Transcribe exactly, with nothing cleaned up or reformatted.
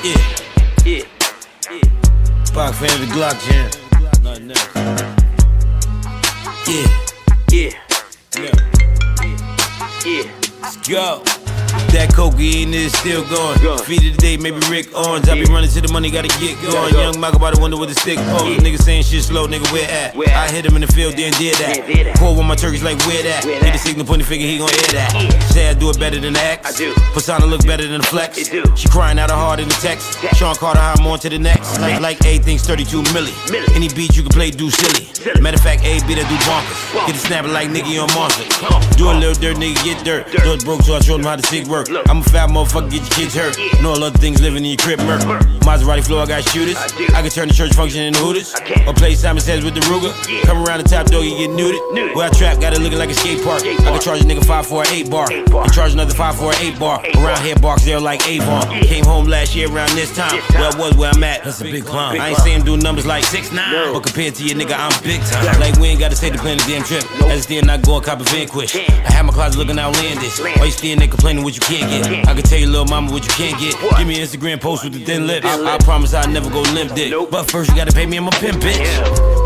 Yeah, yeah, yeah. Spock fan of the Glock Jam. Nothing else. Yeah, yeah, yeah, yeah. Let's go. That cocaine is still going. Feed of the day, maybe Rick Owens. I be running to the money, gotta get going. Young Michael by the window with a stick pose. Niggas saying shit slow, nigga, where at? I hit him in the field, then did that. Pull with my turkeys like where that? Hit the signal, point the figure, he gon' air that. Say I do it better than the X. Persona look better than the flex. She crying out her heart in the text. Sean Carter, how I'm on to the next. Like, like A things thirty-two milli. Any beat you can play, do silly. Matter of fact, A beat that do bonkers. Get it snapping like nigga on monster. Do a little dirt, nigga, get dirt. Doors broke, so I showed him how to sick work. I'm a fat motherfucker, get your kids hurt. Know all other things living in your crib, murk. Maserati floor, I got shooters. I can turn the church function into Hooters. Or play Simon Says with the Ruger. Come around the top door, you get nuded. Where I trap, got it looking like a skate park. I can charge a nigga five for an eight bar. And charge another five for an eight bar. Around here, barks there like Avon. Came home last year around this time. Where I was, where I'm at, that's a big climb. I ain't saying him do numbers like six nine. But compared to your nigga, I'm big time. Like we ain't gotta say the plan the damn trip. I just still not going cop a vanquish. I had my closet looking outlandish. Why you still there complaining what you can't get? I can tell you, little mama, what you can't get. Give me an Instagram post with the thin lips. I, I promise I'll never go limp dick. But first you gotta pay me, I'm a pimp, bitch.